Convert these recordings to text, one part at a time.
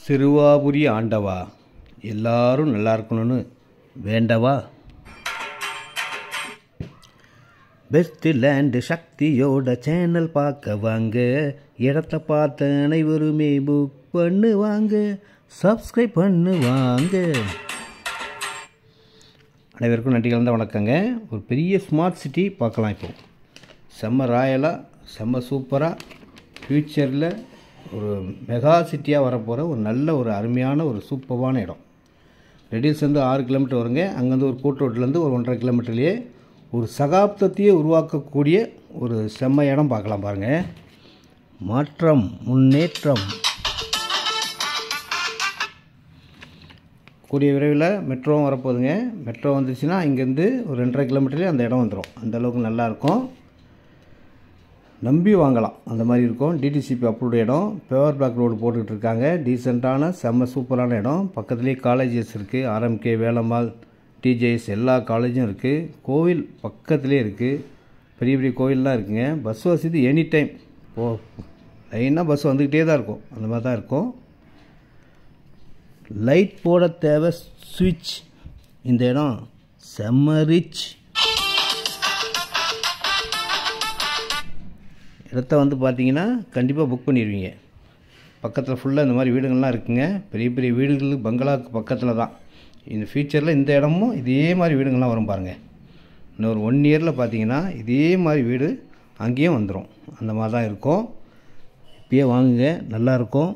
சிறுவாபுரி ஆண்டவா, எல்லாரும் நல்லா இருக்கணும்னு வேண்டவா. பெஸ்ட் லேண்டு சக்தியோட சேனல் பார்க்க வாங்க. இடத்த பார்த்த அனைவருமே புக் பண்ணுவாங்க, சப்ஸ்கிரைப் பண்ணுவாங்க. அனைவருக்கும் நன்றி கலந்த வணக்கங்க. ஒரு பெரிய ஸ்மார்ட் சிட்டி பார்க்கலாம். இப்போ செம்ம ராயலாக, செம்ம சூப்பராக, ஃப்யூச்சரில் ஒரு மெகா சிட்டியாக வரப்போகிற ஒரு நல்ல ஒரு அருமையான ஒரு சூப்பரான இடம். ரெடில்ஸ்லேருந்து 6 கிலோமீட்டர் வருங்க. அங்கேருந்து ஒரு கூட்டுரோட்லேருந்து ஒரு 1.5 கிலோமீட்டர்லேயே ஒரு சகாப்தத்தையே உருவாக்கக்கூடிய ஒரு செம்ம இடம் பார்க்கலாம் பாருங்கள். மாற்றம், முன்னேற்றம். கூடிய விரைவில் மெட்ரோவும் வரப்போகுதுங்க. மெட்ரோ வந்துச்சுன்னா இங்கேருந்து ஒரு 2.5 கிலோமீட்டர்லேயே அந்த இடம் வந்துடும். அந்தளவுக்கு நல்லாயிருக்கும், நம்பி வாங்கலாம். அந்த மாதிரி இருக்கும். டிடிசிபி அப்ரூவ்டு இடம். பேவர் பிளாக் ரோடு போட்டுக்கிட்டு இருக்காங்க. டீசெண்டான செம்ம சூப்பரான இடம். பக்கத்துலேயே காலேஜஸ் இருக்குது. ஆர்எம்கே, வேலம்மாள், டிஜேஎஸ் எல்லா காலேஜும் இருக்குது. கோவில் பக்கத்துலேயே இருக்குது. பெரிய பெரிய கோவில்லாம் இருக்குங்க. பஸ் வசதி எனி டைம் லைனாக பஸ் வந்துக்கிட்டே தான் இருக்கும். அந்த மாதிரி தான் இருக்கும். லைட் போட தேவை சுவிட்ச். இந்த இடம் செம்ம ரிச். இடத்த வந்து பார்த்தீங்கன்னா கண்டிப்பாக புக் பண்ணிடுவீங்க. பக்கத்தில் ஃபுல்லாக இந்த மாதிரி வீடுகள்லாம் இருக்குங்க. பெரிய பெரிய வீடுகள் பங்களாவுக்கு பக்கத்தில் தான். இந்த ஃப்யூச்சரில் இந்த இடமும் இதே மாதிரி வீடுகள்லாம் வரும் பாருங்கள். இன்னொரு 1 இயரில் பார்த்தீங்கன்னா இதே மாதிரி வீடு அங்கேயும் வந்துடும். அந்த மாதிரி தான் இருக்கும். இப்பயே வாங்குங்க, நல்லாயிருக்கும்.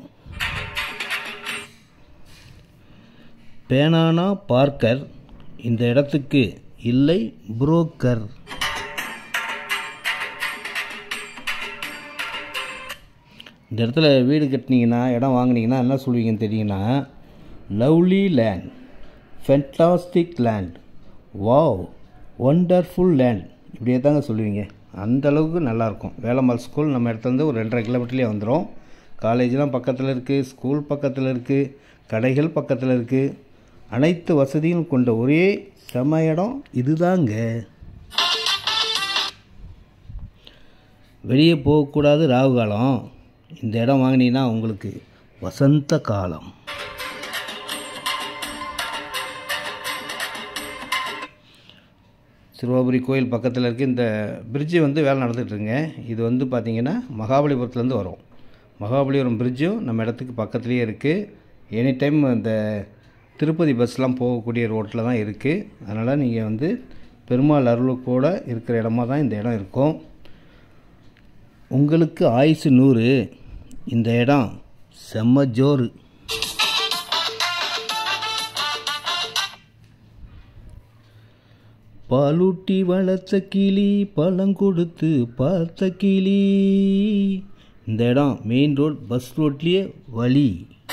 பேனானா பார்க்கர், இந்த இடத்துக்கு இல்லை புரோக்கர். இந்த இடத்துல வீடு கட்டினீங்கன்னா, இடம் வாங்கினீங்கன்னா என்ன சொல்லுவீங்கன்னு தெரியுங்கன்னா, lovely land, fantastic land, wow, wonderful land, இப்படியே தாங்க சொல்லுவீங்க. அந்தளவுக்கு நல்லாயிருக்கும். வேலம்மாள் ஸ்கூல் நம்ம இடத்துலேருந்து ஒரு 2.5 கிலோமீட்டர்லேயே வந்துடும். காலேஜெலாம் பக்கத்தில் இருக்குது, ஸ்கூல் பக்கத்தில் இருக்குது, கடைகள் பக்கத்தில் இருக்குது. அனைத்து வசதியும் கொண்ட ஒரே செம இடம் இதுதாங்க. வெளியே போகக்கூடாது ராகு காலம். இந்த இடம் வாங்கினீங்கன்னா உங்களுக்கு வசந்த காலம். சிறுவாபுரி கோயில் பக்கத்தில் இருக்குது. இந்த பிரிட்ஜு வந்து வேலை நடந்துகிட்ருங்க. இது வந்து பார்த்திங்கன்னா மகாபலிபுரத்துலேருந்து வரும். மகாபலிபுரம் பிரிட்ஜும் நம்ம இடத்துக்கு பக்கத்துலேயே இருக்குது. எனி டைம் இந்த திருப்பதி பஸ்லாம் போகக்கூடிய ரோட்டில் தான் இருக்குது. அதனால் நீங்கள் வந்து பெருமாள் அருளுக்கூட இருக்கிற இடமா தான் இந்த இடம் இருக்கும். உங்களுக்கு ஆயுசு 100. இந்த இடம் செம்ம ஜோறு. பாலூட்டி வளர்த்த கிளி, பழம் கொடுத்து பார்த்த கிளி. இந்த இடம் மெயின் ரோட், பஸ் ரோட்லேயே வழி.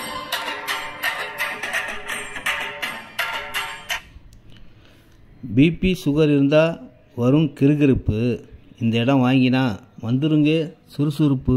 பிபி சுகர் இருந்தால் வரும் கிறுகிறுப்பு. இந்த இடம் வாங்கினா வந்துருங்க சுறுசுறுப்பு.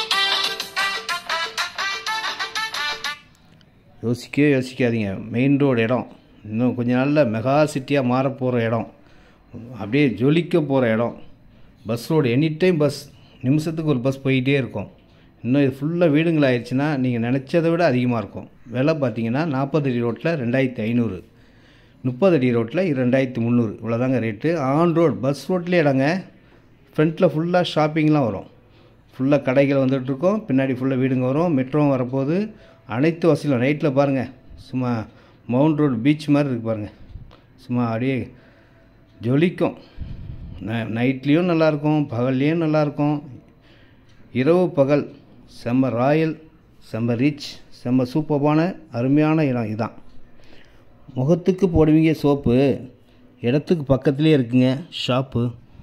யோசிக்காதீங்க. மெயின் ரோடு இடம். இன்னும் கொஞ்ச நாளில் மெகா சிட்டியாக மாறப்போகிற இடம். அப்படியே ஜொலிக்க போகிற இடம். Bus road any time bus, நிமிஷத்துக்கு ஒரு பஸ் போய்கிட்டே இருக்கும். இன்னும் இது ஃபுல்லாக வீடுங்களாகிடுச்சுன்னா நீங்கள் நினச்சதை விட அதிகமாக இருக்கும். விலை பார்த்தீங்கன்னா 40 அடி ரோட்டில் 2500, 30 அடி ரோட்டில் 2300, இவ்வளோதாங்க ரேட்டு. ஆன் ரோடு பஸ் ரோட்லேயே இடங்க. ஃப்ரண்ட்டில் ஃபுல்லாக ஷாப்பிங்லாம் வரும். ஃபுல்லாக கடைகள் வந்துட்டுருக்கோம். பின்னாடி ஃபுல்லாக வீடுங்க வரும். மெட்ரோவும் வரப்போகுது. அனைத்து வசதியும். நைட்டில் பாருங்கள், சும்மா மவுண்ட் ரோடு பீச் மாதிரி இருக்குது பாருங்கள். சும்மா அப்படியே ஜொலிக்கும். நைட்லேயும் நல்லாயிருக்கும், பகல்லையும் நல்லாயிருக்கும். இரவு பகல் செம்ம ராயல், செம்ம ரிச், செம்ம சூப்பரான அருமையான இடம் இதுதான். முகத்துக்கு போடுவீங்க சோப்பு, இடத்துக்கு பக்கத்துலேயே இருக்குங்க ஷாப்பு.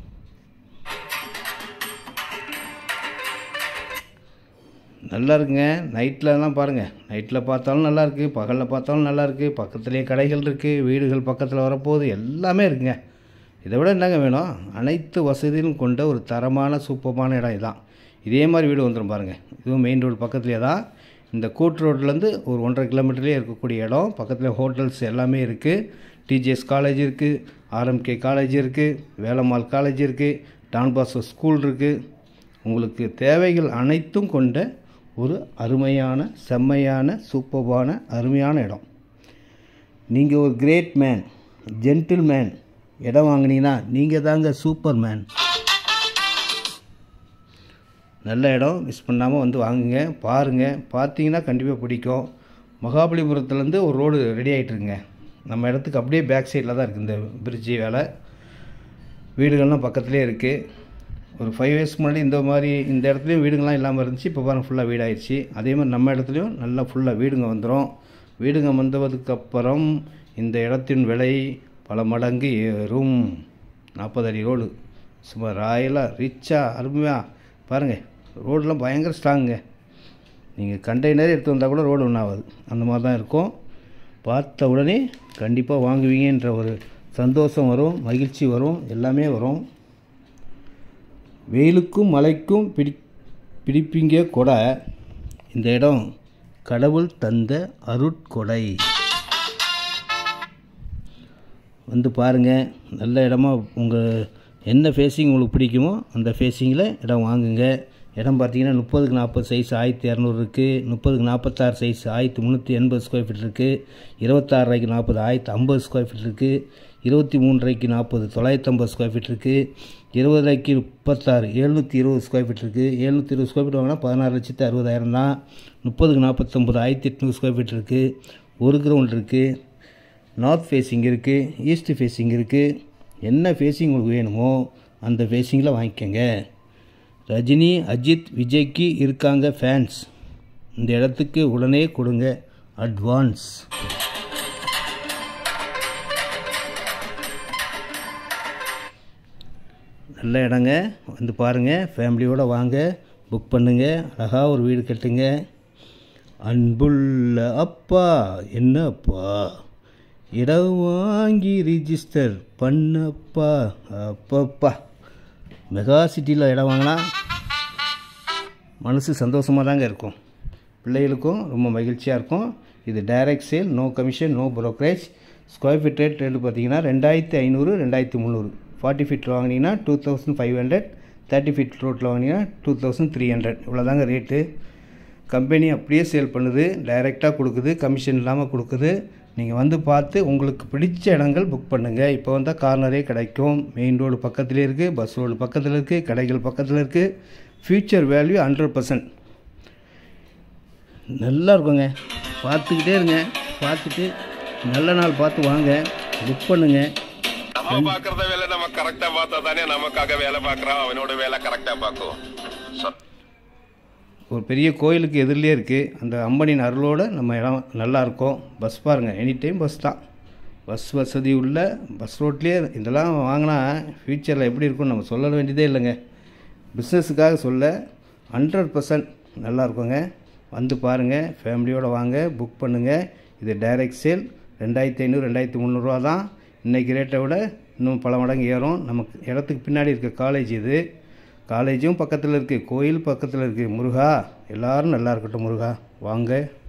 நல்லா இருக்குங்க. நைட்லலாம் பாருங்கள், நைட்டில் பார்த்தாலும் நல்லாயிருக்கு, பகலில் பார்த்தாலும் நல்லாயிருக்கு. பக்கத்துலேயே கடைகள் இருக்குது, வீடுகள் பக்கத்தில் வரப்போகுது, எல்லாமே இருக்குங்க. இதை விட என்னங்க வேணும்? அனைத்து வசதியும் கொண்ட ஒரு தரமான சூப்பரான இடம் இதுதான். இதே மாதிரி வீடு வந்துடும் பாருங்கள். இதுவும் மெயின் ரோடு பக்கத்துலேயே தான். இந்த கூட்டு ரோட்லேருந்து ஒரு 1.5 கிலோமீட்டர்லேயே இருக்கக்கூடிய இடம். பக்கத்தில் ஹோட்டல்ஸ் எல்லாமே இருக்குது. டிஜிஎஸ் காலேஜ் இருக்குது, ஆர்எம்கே காலேஜ் இருக்குது, வேலம்மாள் காலேஜ் இருக்குது, டான் பாஸ்கோ ஸ்கூல் இருக்குது. உங்களுக்கு தேவைகள் அனைத்தும் கொண்ட ஒரு அருமையான செம்மையான சூப்பர்பான அருமையான இடம். நீங்கள் ஒரு கிரேட் மேன், ஜென்டில் மேன் இடம் வாங்கினீங்கன்னா நீங்கள் தாங்க சூப்பர் மேன். நல்ல இடம், மிஸ் பண்ணாமல் வந்து வாங்குங்க, பாருங்கள். பார்த்தீங்கன்னா கண்டிப்பாக பிடிக்கும். மகாபலிபுரத்துலேருந்து ஒரு ரோடு ரெடி ஆகிட்டுருங்க. நம்ம இடத்துக்கு அப்படியே பேக் சைடில் தான் இருக்குது இந்த பிரிட்ஜி வேலை. வீடுகள்லாம் பக்கத்துலேயே இருக்குது. ஒரு 5 இயர்ஸ்க்கு முன்னாடி இந்த இடத்துலையும் வீடுங்கள்லாம் இல்லாமல் இருந்துச்சு. இப்போ பாருங்கள் ஃபுல்லாக வீடாகிடுச்சு. அதே மாதிரி நம்ம இடத்துலையும் நல்லா ஃபுல்லாக வீடுங்க வந்துடும். வீடுங்க வந்ததுக்கப்புறம் இந்த இடத்தின் விலை பல மடங்கு ஏறும். 40 அடி ரோடு, சும்மா ராயலாக ரிச்சாக அருமையாக பாருங்கள். ரோடெலாம் பயங்கர ஸ்ட்ராங்குங்க. நீங்கள் கண்டெய்னரே எடுத்து வந்தால் கூட ரோடு ஒன்றாகாது, அந்த மாதிரி தான் இருக்கும். பார்த்த உடனே கண்டிப்பாக வாங்குவீங்கன்ற ஒரு சந்தோஷம் வரும், மகிழ்ச்சி வரும், எல்லாமே வரும். வெயிலுக்கும் மழைக்கும் பிடிப்பீங்க கூட. இந்த இடம் கடவுள் தந்த அருட்கொடை. வந்து பாருங்கள், நல்ல இடமா உங்கள் என்ன ஃபேஸிங் உங்களுக்கு பிடிக்குமோ அந்த ஃபேஸிங்கில் இடம் வாங்குங்க. இடம் பார்த்தீங்கன்னா 30க்கு 40 சைஸ் 1200 இருக்குது. 30க்கு 46 சைஸ் 1380 ஸ்கொயர் ஃபீட் இருக்குது. 26 40 1050 ஸ்கொயர் ஃபீட் இருக்குது. 23 40 950 ஸ்கொயர் ஃபீட் இருக்குது. 20 36 720 ஸ்கொயர் ஃபீட் இருக்குது. 720 ஸ்கொயர் ஃபீட் வாங்கினா 16,60,000 தான். 30க்கு 49 1800 ஸ்கொயர் ஃபீட் இருக்குது. ஒரு கிரவுண்ட் இருக்குது. நார்த் ஃபேஸிங் இருக்குது, ஈஸ்ட் ஃபேஸிங் இருக்குது. என்ன ஃபேஸிங் உங்களுக்கு வேணுமோ அந்த ஃபேஸிங்கில் வாங்கிக்கோங்க. ரஜினி, அஜித், விஜய்க்கு இருக்காங்க ஃபேன்ஸ். இந்த இடத்துக்கு உடனே கொடுங்க அட்வான்ஸ். நல்ல இடங்க, வந்து பாருங்கள். ஃபேமிலியோடு வாங்க, புக் பண்ணுங்கள். அழகாக ஒரு வீடு கட்டுங்க. அன்புள்ள அப்பா, என்ன அப்பா, இடம் வாங்கி ரிஜிஸ்டர் பண்ணப்பா. அப்பப்பா, மெகா சிட்டியில் இடம் வாங்கினா மனசு சந்தோஷமாக தாங்க இருக்கும். பிள்ளைகளுக்கும் ரொம்ப மகிழ்ச்சியாக இருக்கும். இது direct sale, no commission, no brokerage. Square feet rate பார்த்தீங்கன்னா 2500 2300. 40 ஃபீட் வாங்கினீங்கன்னா 2500. 30 ஃபீட் ரோட்டில் வாங்கினீங்கன்னா 2300. இவ்வளோ தாங்க ரேட்டு. கம்பெனி அப்படியே சேல் பண்ணுது, டைரெக்டாக கொடுக்குது, கமிஷன் இல்லாமல் கொடுக்குது. நீங்கள் வந்து பார்த்து உங்களுக்கு பிடிச்ச இடங்கள் புக் பண்ணுங்கள். இப்போ வந்தால் கார்னரே கிடைக்கும். மெயின் ரோடு பக்கத்துலேயே இருக்குது, பஸ் ரோடு பக்கத்தில் இருக்குது, கடைகள் பக்கத்தில் இருக்குது. Future value 100%. நல்லா இருக்குங்க. பார்த்துக்கிட்டே இருங்க. பார்த்துட்டு நல்ல நாள் பார்த்து வாங்க, புக் பண்ணுங்கள். நம்ம பார்க்குறத வேலை நம்ம கரெக்டாக பார்த்தா தானே நமக்காக வேலை பார்க்குறோம். அவனோட வேலை கரெக்டாக பார்க்கும். ஒரு பெரிய கோயிலுக்கு எதிரிலே இருக்குது. அந்த அம்பனின் அருளோடு நம்ம இடம் நல்லாயிருக்கும். பஸ் பாருங்கள், எனி டைம் பஸ் தான். பஸ் வசதி உள்ள பஸ் ரோட்லேயே இதெல்லாம் வாங்கினா ஃப்யூச்சரில் எப்படி இருக்கும்னு நம்ம சொல்ல வேண்டியதே இல்லைங்க. பிஸ்னஸுக்காக சொல்ல 100% நல்லாயிருக்குங்க. வந்து பாருங்கள், ஃபேமிலியோடு வாங்க, புக் பண்ணுங்கள். இது டைரக்ட் சேல். 2500 2300 தான். இன்றைக்கி ரேட்டை விட இன்னும் பல மடங்கு ஏறும். நமக்கு இடத்துக்கு பின்னாடி இருக்க காலேஜ் இது. காலேஜும் பக்கத்தில் இருக்குது, கோயில் பக்கத்தில் இருக்குது. முருகா, எல்லோரும் நல்லா இருக்கட்டும். முருகா வாங்க.